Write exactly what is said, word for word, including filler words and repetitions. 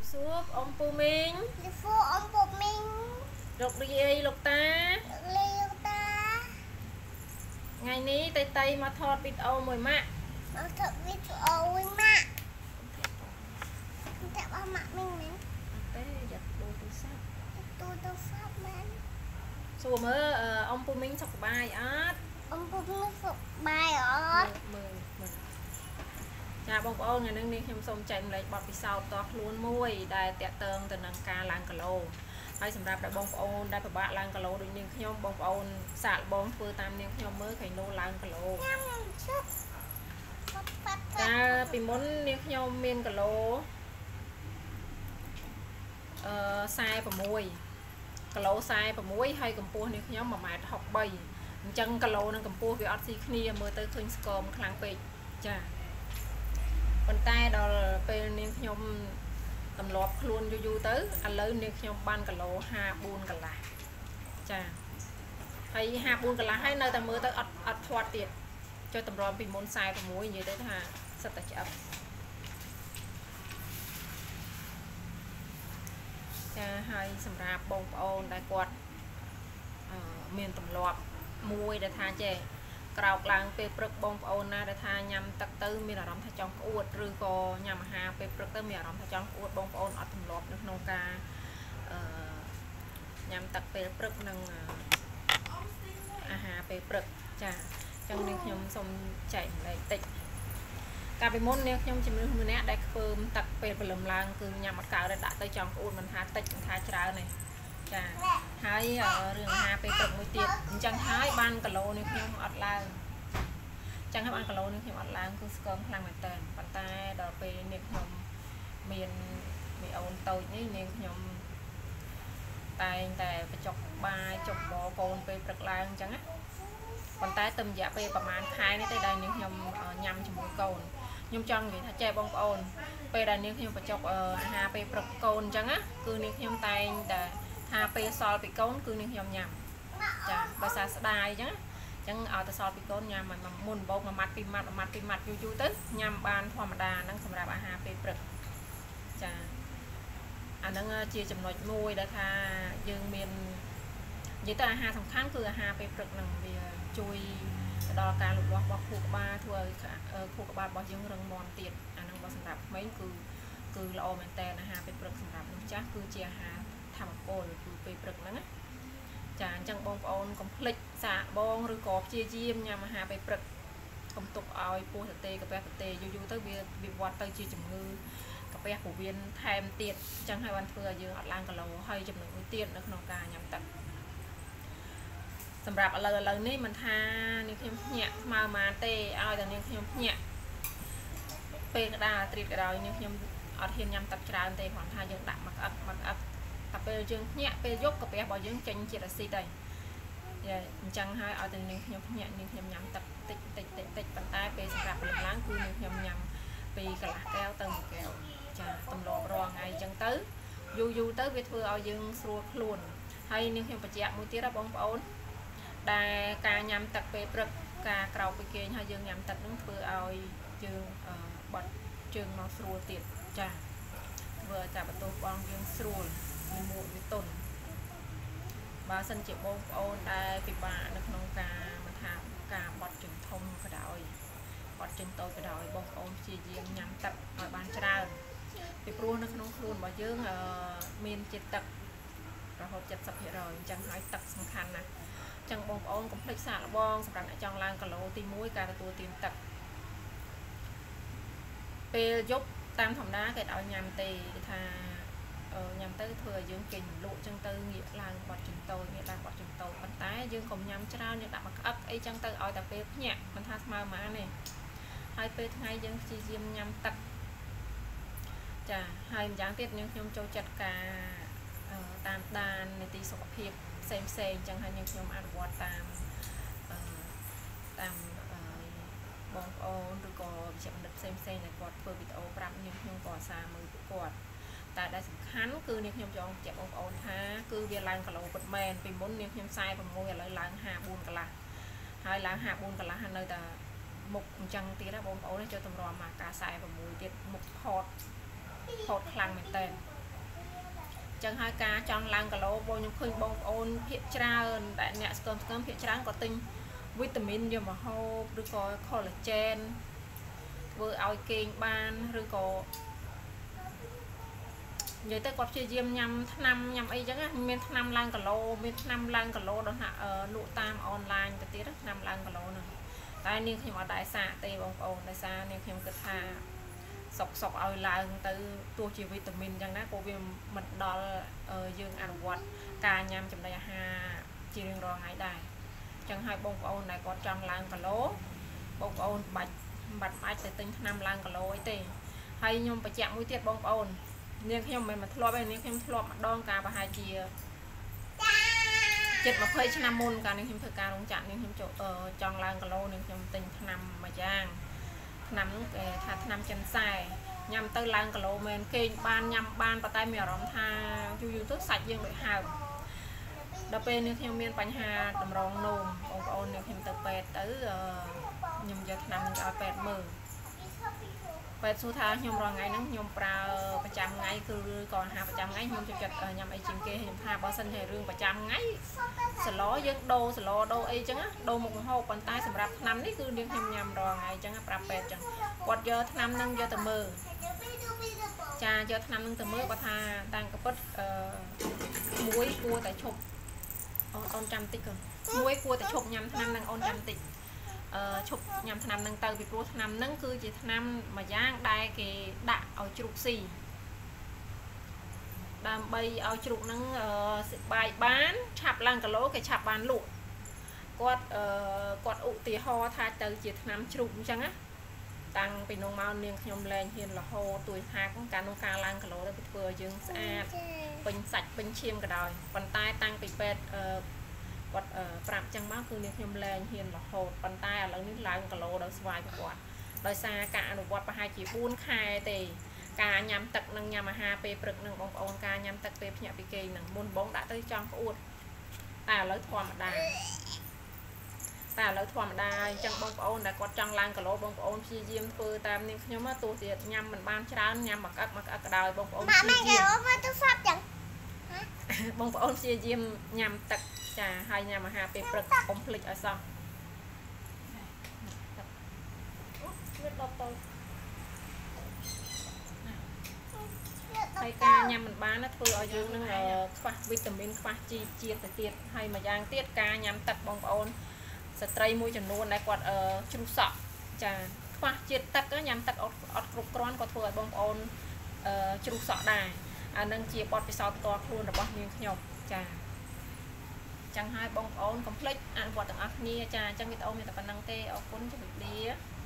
suốt ông Pù Minh Phụ ông Pù Minh Lục đi lục ta Liêu ta Ngày ní tay tay mà thọt video mùi mạ Mà thật video với mạ Chắc ba mạ mình mình Tế giật đồ tư sát Tôi tôi pháp mình Xùa mơ ông Pù Minh sọc bài át Ông Pù Minh sọc bài át Mơ mơ Chà bông bông ngày nâng điខ្ញុំសូមចែកម្លែកបទពិសោធន៍តខ្លួនមួយដែលតាក់ទងទៅនឹងការឡើងគីឡូហើយសម្រាប់បងប្អូនដែលពិបាកឡើងគីឡូដូចនាងខ្ញុំបងប្អូនសាកល្បងធ្វើតាមនាងខ្ញុំមើលឃើញលោឡើងគីឡូកាលពីមុននាងខ្ញុំមានគីឡូអឺខ្សែ6គីឡូខ្សែ6ហើយកម្ពស់នាងខ្ញុំoneម៉ែត្រហុកបីអញ្ចឹងគីឡូនិងកម្ពស់វាអត់ស៊ីគ្នាមើលទៅឃើញស្គមខ្លាំងពេកចាប៉ុន្តែដល់ពេលនាងខ្ញុំទម្លាប់ខ្លួនយូរយូរទៅឥឡូវនាងខ្ញុំបានគីឡូห้าបួនកន្លះចាហើយห้าបួនកន្លះហើយនៅតែមើលទៅអត់អត់ធាត់ទៀតចុះតម្រាំពីមុនខ្សែ6និយាយទៅថាសិតតែឆ្អឹបចាហើយសម្រាប់បងប្អូនដែលគាត់អឺមានទម្លាប់មួយដែលថាចេះក្រោកឡើងពេលព្រឹកបងប្អូនណាដែលថាញ៉ាំទឹកទៅមានអារម្មណ៍ថាចង់ក្អួតឬក៏ញ៉ាំអាហារពេលព្រឹកទៅមានអារម្មណ៍ថាចង់ក្អួតបងប្អូនអត់ទម្លាប់នៅក្នុងការអឺញ៉ាំទឹកពេលព្រឹកនិងអាហារពេលព្រឹកចាអញ្ចឹងនាងខ្ញុំសូមចែកម្លែកតិចកាលពីមុននាងខ្ញុំជំនឿម្នាក់ដែលធ្វើទឹកពេលព្រលឹមឡើងគឺញ៉ាំអត់កើតទេដាក់ទៅចង់ក្អួតមិនថាតិចមិនថាច្រើនទេចាហើយរឿងអាហារពេលព្រឹកមួយទៀតអញ្ចឹងហើយបានគីឡូនេះខ្ញុំអត់ឡើងអញ្ចឹងហើយបានគីឡូនេះខ្ញុំអត់ឡើងគឺស្គមខ្លាំងមែនតើប៉ុន្តែដល់ពេលនេះខ្ញុំមានមីអូនតូចនេះនាងខ្ញុំតែងតែបញ្ចុកបាយចុកបកូនពេលព្រឹកឡើងអញ្ចឹងណាប៉ុន្តែទៅរយៈពេលប្រហែលខែនេះទេដែលនាងខ្ញុំញ៉ាំជាមួយកូនខ្ញុំចង់និយាយថាចែបងប្អូនពេលដែលនាងខ្ញុំបញ្ចុកអាហារពេលព្រឹកកូនអញ្ចឹងណាគឺនាងខ្ញុំតែងតែថាពេលសល់ពីកូនគឺនាងខ្ញុំញ៉ាំចាបើសារស្ដាយអញ្ចឹងអញ្ចឹងឲ្យតែសល់ពីកូនញ៉ាំមួយមុនបោកមួយម៉ាត់ពីរម៉ាត់មួយម៉ាត់ពីរម៉ាត់យូរយូរទៅញ៉ាំបានធម្មតាហ្នឹងសម្រាប់អាហារពេលព្រឹកចាអាហ្នឹងជាចំណុចមួយដែលថាយើងមាននិយាយទៅអាហារសំខាន់គឺអាហារពេលព្រឹកហ្នឹងវាជួយដល់ការលូតលាស់របស់ខួរក្បាលធ្វើឲ្យខួរក្បាលរបស់យើងរឹងមាំទៀតអាហ្នឹងបើសម្រាប់ក្មេងគឺគឺល្អមែនតើអាហារពេលព្រឹកសម្រាប់មនុស្សចាស់គឺជាអាហារធម្មពលគឺពេលព្រឹកហ្នឹងណាចាអញ្ចឹងបងប្អូនកុំភ្លេចសាកបងឬក៏ព្យាយាមញ៉ាំអាហារពេលព្រឹកកុំទុកឲ្យពោះសតេកាពះសតេយូរយូរទៅវាវិវត្តទៅជាជំងឺកាពះពោះវៀនថែមទៀតអញ្ចឹងហើយបានធ្វើឲ្យយើងអត់ឡើងគីឡូហើយចំណុចមួយទៀតនៅក្នុងការញ៉ាំទឹកសម្រាប់ឥឡូវឥឡូវនេះមិនថានាងខ្ញុំភ្ញាក់ស្មើម៉ានទេឲ្យតែនាងខ្ញុំភ្ញាក់ពេលកដាលត្រៀតក៏ដោយនាងខ្ញុំអត់ហ៊ានញ៉ាំទឹកច្រើនទេគ្រាន់ថាយើងដាក់មកក្អឹកមកក្អឹកតែពេលយើងភ្ញាក់ពេលយប់កាពះរបស់យើងចេញជាតិអាស៊ីតហើយអញ្ចឹងហើយឲ្យតែនាងខ្ញុំភ្ញាក់នាងខ្ញុំញ៉ាំទឹកតិចតិចតិចតិចប៉ុន្តែពេលសម្រាប់ព្រលឹមឡើងគឺនាងខ្ញុំញ៉ាំពីកន្លះកែវទៅមួយកែវចាទម្លាប់រាល់ថ្ងៃអញ្ចឹងទៅយូរយូរទៅវាធ្វើឲ្យយើងស្រួលខ្លួនហើយនាងខ្ញុំបញ្ជាក់មួយទៀតណាបងប្អូនដែលការញ៉ាំទឹកពេលព្រឹកការក្រោកពីគេងហើយយើងញ៉ាំទឹកនឹងធ្វើឲ្យយើងបត់ជើងមកស្រួលទៀតចាធ្វើឲ្យការបន្ទោសបងយើងស្រួលមានមួកវាទន់បើសិនជាបងប្អូនដែលពិបាកនៅក្នុងការមិនថាការបត់ជើងធំក៏ដោយបត់ជើងតូចក៏ដោយបងប្អូនព្យាយាមញ៉ាំទឹកឲ្យបានច្រើនពីព្រោះនៅក្នុងខ្លួនរបស់យើងមានជាតិទឹករហូតseventy percentអញ្ចឹងហើយទឹកសំខាន់ណាស់អញ្ចឹងបងប្អូនកុំភ្លេចសាកល្បងសម្រាប់អ្នកចង់ឡើងគីឡូទីoneការទទួលទានទឹកពេលយប់តាមធម្មតាគេឲ្យញ៉ាំទេគេថាញ៉ាំទៅធ្វើឲ្យយើងគេងលក់អញ្ចឹងទៅងាកឡើងបត់ជើងតូចងាកឡើងបត់ជើងតូចប៉ុន្តែយើងកុំញ៉ាំច្រើនយើងដាក់មកក្អឹកអីចឹងទៅឲ្យតែពេលភ្ញាក់មិនថាស្មើម៉ានទេហើយពេលថ្ងៃយើងព្យាយាមញ៉ាំទឹកចាហើយម្យ៉ាងទៀតនាងខ្ញុំចូលចិត្តការតាមដាននីតិសុខភាពផ្សេងផ្សេងអញ្ចឹងហើយនាងខ្ញុំអនុវត្តតាមតាមបងប្អូនឬក៏វិជ្ជបណ្ឌិតផ្សេងផ្សេងដែលគាត់ធ្វើវីដេអូប្រាប់នាងខ្ញុំក៏អាសាមើលពីគាត់តែដែលសំខាន់គឺនាងខ្ញុំចង់បញ្ជាក់បងប្អូនថាគឺវាឡើងគីឡូពិតមែនពីមុននាងខ្ញុំforty-sixឥឡូវឡើងfifty-fourកន្លះហើយឡើងfifty-fourកន្លះហើយនៅតែមុខអញ្ចឹងទៀតណាបងប្អូនចូលតម្រាំមកការforty-sixទៀតមុខផតផតខ្លាំងមែនតើจังhai ca trong làng cả lô bông nhung khơi bông ôn hiện tra đại nhẹ cơm cơm hiện tra có tinh vitamin nhưng mà hô rồi có collagen vừa ao kênh ban rồi có vậy tới có chơi diêm nhằm năm nhằm ấy chẳng miền năm làng cả lô miền năm làng cả lô đó hạ ở lụa tam online cái tí đó năm làng cả lô này tại nên khi mà đại xã tây bông ôn đại xã nên khi mà cứ thà sọc sọc ao là từ tua chỉ vitamin chẳng ná cô viêm mật đó ở dương ăn quạt cà nhằm trong đây ha chỉ riêng rồi hãy đài chẳng hai bông ôn này có trong làng cả lô bông ôn bạch bạch mạch để tính năm làng cả lô ấy tì hay nhung phải chạm mũi tiết bông ôn nên khi mình mà thua bên nên khi thua mặt đòn cả và hai chia chết mà phơi cho năm môn cả nên khi thời ca đúng chặn nên khi chỗ ở trong làng cả lô nên trong tình năm mà giang nắm thà năm chân xài nhằm tới làng cả lô mình kênh ban nhằm ban và tay mèo rong tha chu youtube sạch dương đội hào đợt bên nếu thêm miên bánh hà đầm rong nôm ông ôn nếu thêm từ pet tới nhầm giờ năm ở pet mờ pet số tháng nhom rồi ngày nắng nhom praประจำ ngày cứ còn hàประจำ ngày nhom cho chật nhằm ấy chim kê nhom hà bao sân hệ rươngประจำ ngày sờ ló dân đô sờ ló đô ấy chẳng á đô một hộp bàn tay sầm rạp năm đấy cứ điên thêm nhầm rồi ngày chẳng á pra pet chẳng quạt giờ năm nâng giờ từ mờ cha giờ năm nâng từ mờ có tha tăng cái bớt muối cua tại chụp ôn trăm tích rồi muối cua tại chụp nhằm năm nâng ôn trăm tích chụp nhằm năm nâng từ bị cua năm nâng cứ chỉ năm mà giang đai cái đạ ở chụp xì đam bay ở chụp nâng bài bán chạp lăng cả lỗ cái chạp bán lụa quạt quạt ụ tì ho tha từ chỉ năm chụp chẳng á tăng bị nông mau niềng nhom lên hiền là hồ tuổi hai cũng cả nông ca lăng cả lỗ đã bị vừa dương xa bình sạch bình chiêm cả đời bàn tay tăng bị bệt quạt phạm chẳng bác cứ niềng nhom lên hiền là hồ bàn tay là nước lăng cả lỗ đó xoay quạt đời xa cả nụ quạt và hai chỉ buôn khai thì cả nhằm tật nâng nhằm hà pe bực nâng bông ôn ca nhằm tật pe nhẹ bị kì nâng buôn bóng đã tới trong có uột ta lấy thua mà đài ta lấy thua mà đài chẳng bông ôn đã có trong làng cả lỗ bông ôn chi diêm phơi tam nên nhóm á tu tiệt nhằm mình ban trán nhằm mặc các mặc các đời bông ôn chi diêm bông ôn chi diêm nhằm tật trà hai nhằm hà pe bực ôn lịch ở sau hay ca nhằm mình bán nó thôi ở dương nó là vitamin khoa chi chia từ tiệt hay mà giang tiết ca nhằm tật bông ôn stray môi trần luôn lại quạt ở trung sọ trà khoa chia tật có nhằm tật ở cục con có thừa bông ôn trung sọ đài à nâng chia bọt sau to luôn là bao nhiêu nhọc trà chẳng hai bông ôn complete ăn quạt từng ác nia trà chẳng biết ôm người ta còn năng tê ở cuốn cho việc đi